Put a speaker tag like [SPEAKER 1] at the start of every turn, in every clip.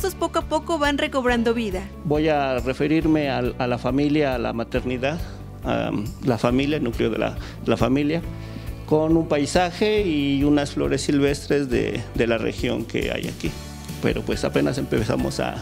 [SPEAKER 1] esfuerzos poco a poco van recobrando vida.
[SPEAKER 2] Voy a referirme a la familia, a la maternidad, a la familia, el núcleo de la familia, con un paisaje y unas flores silvestres de la región que hay aquí. Pero pues apenas empezamos a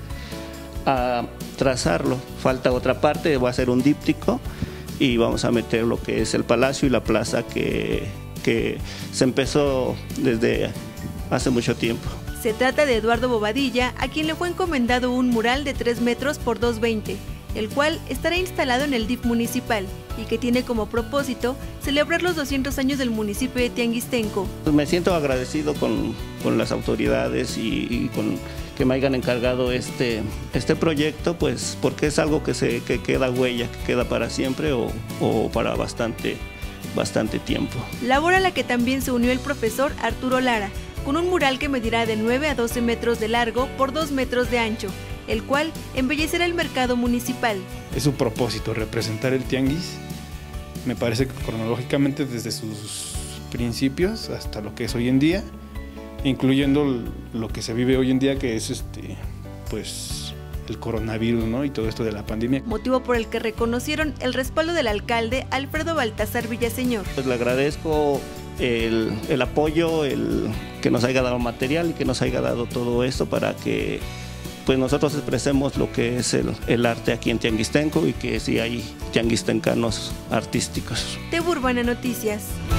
[SPEAKER 2] trazarlo. Falta otra parte, va a ser un díptico y vamos a meter lo que es el palacio y la plaza que se empezó desde hace mucho tiempo.
[SPEAKER 1] Se trata de Eduardo Bobadilla, a quien le fue encomendado un mural de 3 metros por 2,20, el cual estará instalado en el DIF municipal y que tiene como propósito celebrar los 200 años del municipio de Tianguistenco.
[SPEAKER 2] Me siento agradecido con las autoridades y con que me hayan encargado este proyecto, pues porque es algo que queda huella, que queda para siempre o para bastante tiempo.
[SPEAKER 1] Labor a la que también se unió el profesor Arturo Lara, con un mural que medirá de 9 a 12 metros de largo por 2 metros de ancho, el cual embellecerá el mercado municipal.
[SPEAKER 3] Es su propósito, representar el tianguis. Me parece que cronológicamente desde sus principios hasta lo que es hoy en día, incluyendo lo que se vive hoy en día, que es pues el coronavirus, ¿no? Y todo esto de la pandemia.
[SPEAKER 1] Motivo por el que reconocieron el respaldo del alcalde Alfredo Baltasar Villaseñor.
[SPEAKER 2] Pues le agradezco el apoyo, el que nos haya dado material y que nos haya dado todo esto para que pues nosotros expresemos lo que es el arte aquí en Tianguistenco y que sí hay tianguistencanos artísticos.
[SPEAKER 1] TV Urbana Noticias.